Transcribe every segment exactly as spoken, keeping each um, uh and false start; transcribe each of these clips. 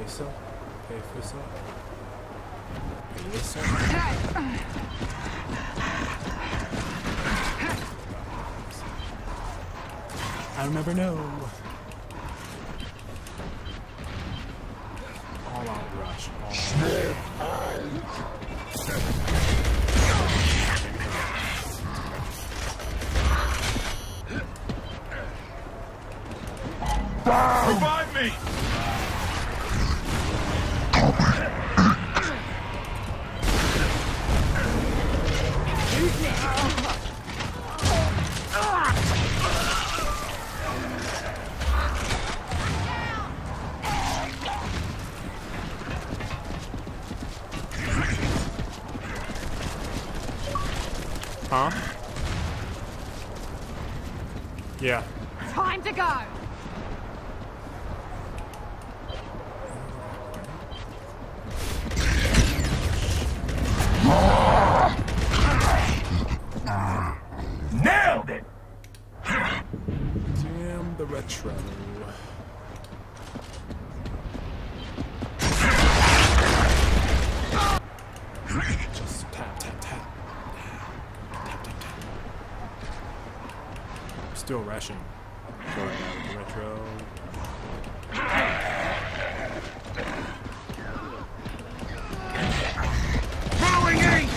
yourself. Pay for yourself. Pay yourself. I'll never know. All out rush. All Revive me! Huh? Yeah. Time to go! Nailed it! Damn the retro. Just tap, tap, tap. Tap, tap, tap. Still rushing. Going out with the retro. Throwing ink!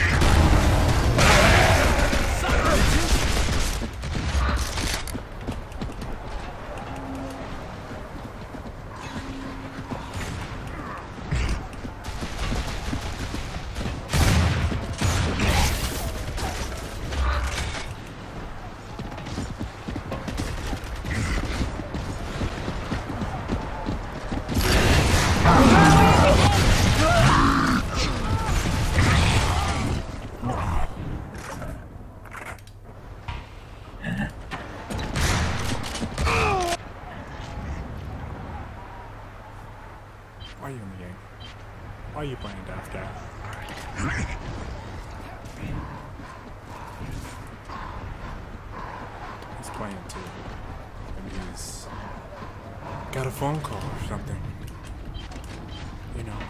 Why are you in the game? Why are you playing Daft Cat? He's playing too. Maybe he's got a phone call or something. You know.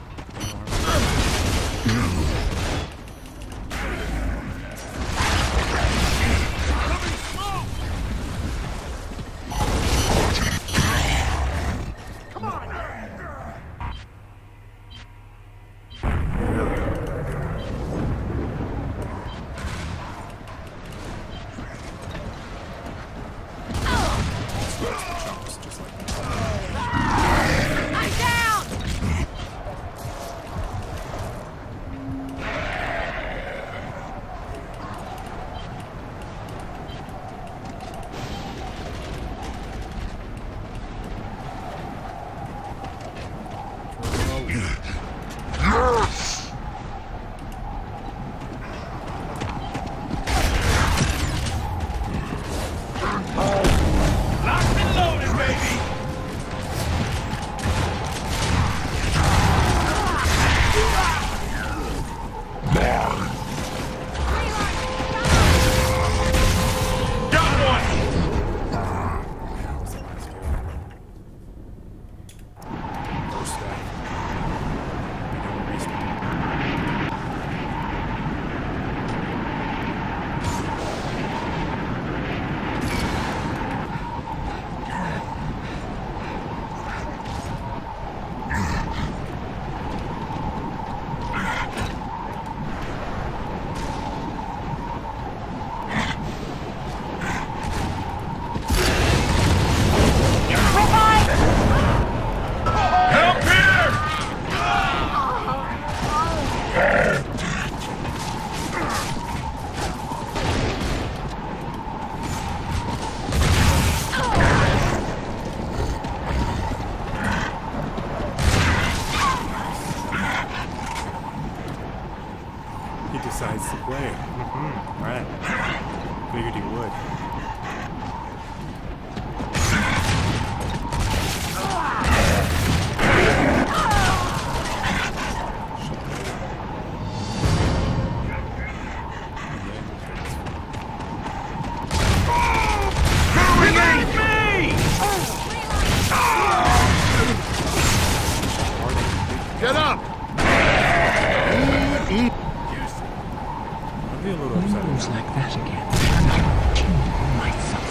Decides to play. Mm-hmm. Right. Figured he would. Revive me! I'd be a little upset. Moves like that again. And I'll kill myself.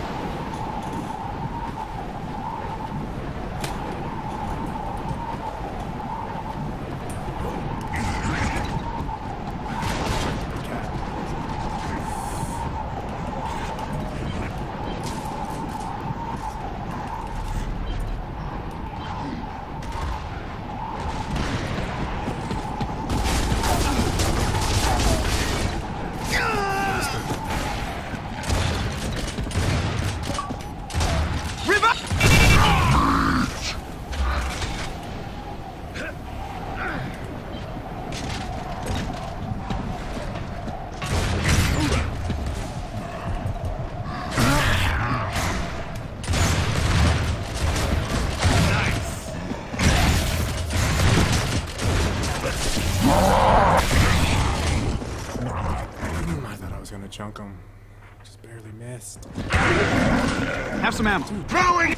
Chunk him. Just barely missed. Have some ammo. Throwing!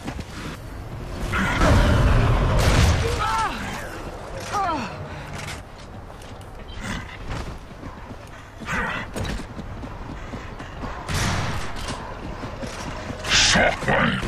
Shockwave!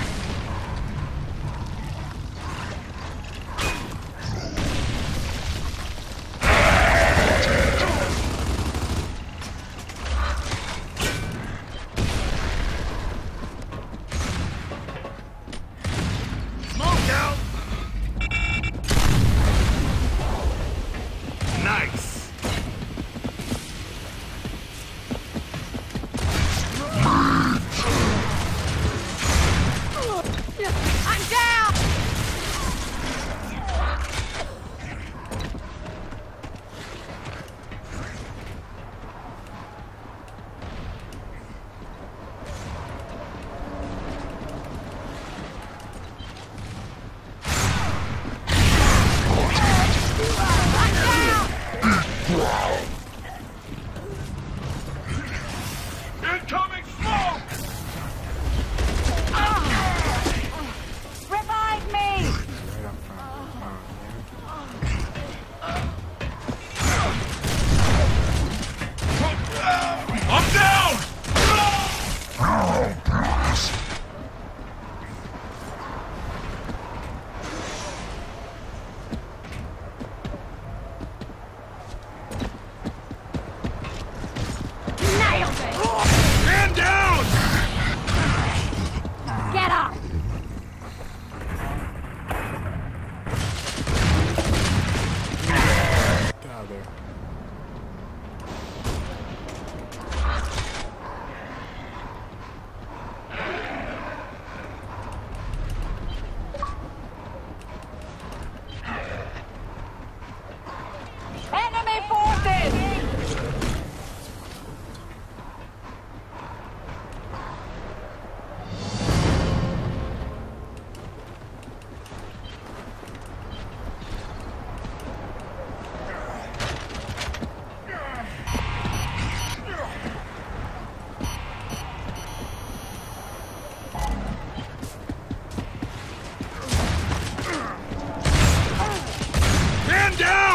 Incoming smoke! Revive me! Right up front. I'm down! Nailed it! Man down! Get up! Get out of there. Enemy forces! Man down!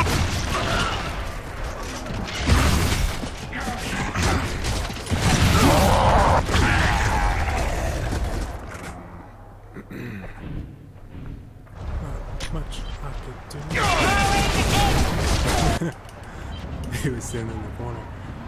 Not much I could do. He was sitting in the corner.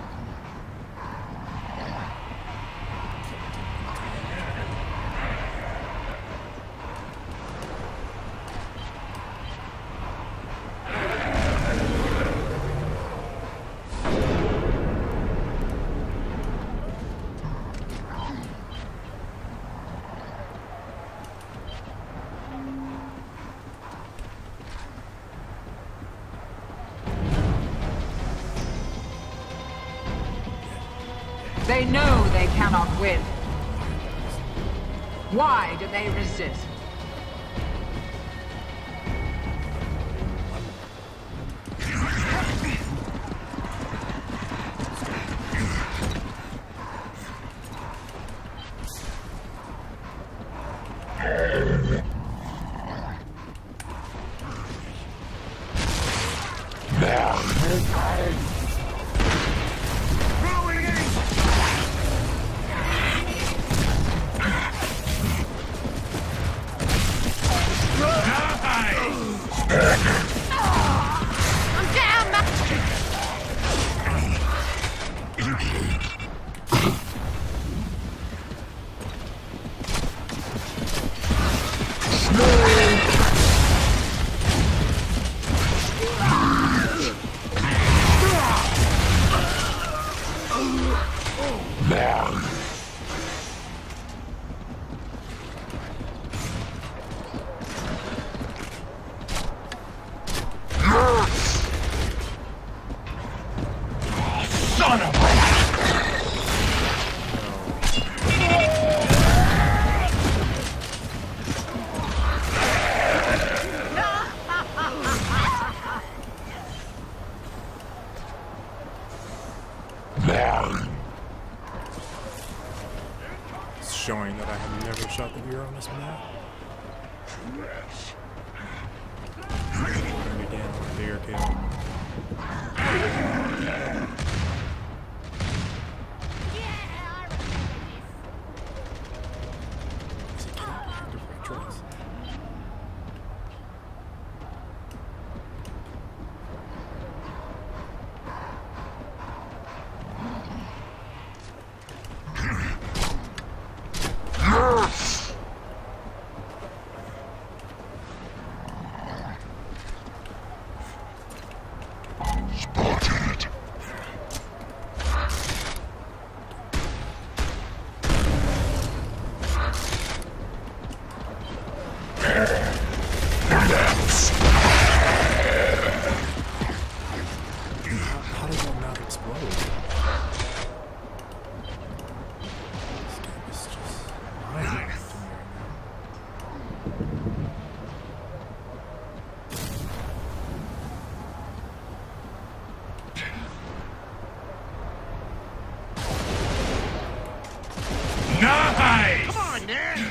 They know they cannot win. Why do they resist? More. Son of a... It's showing that I have never shot the deer on this map. And again, deer kill. Is he killing different choice? How does that not explode? This game is just mind-blowing to me right now. Nice! Come on, man!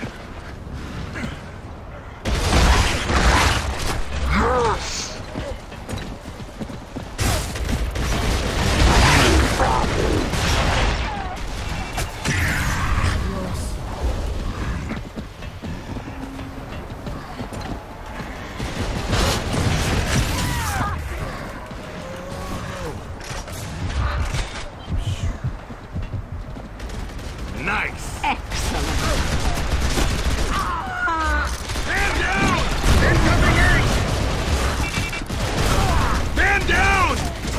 Nice! Excellent. Man down! Incoming ace! Man down!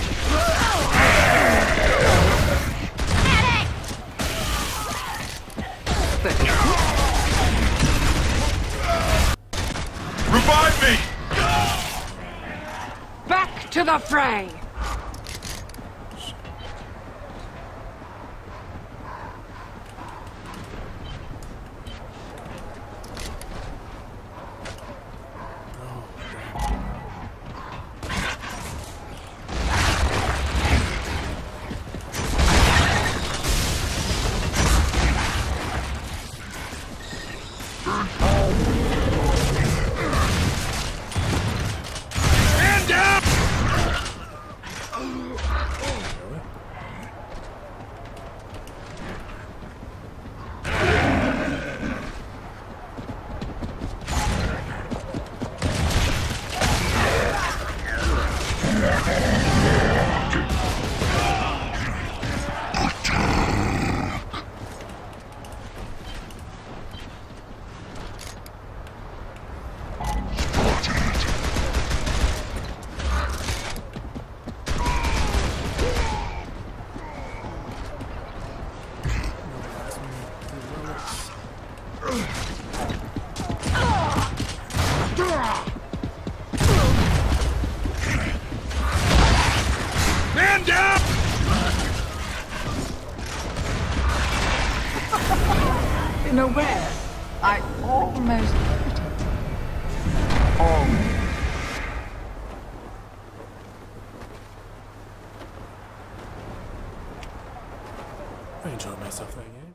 Revive me! Back to the fray. Man down! Man down! In a way, I almost pity you. Almost. I enjoyed myself that game.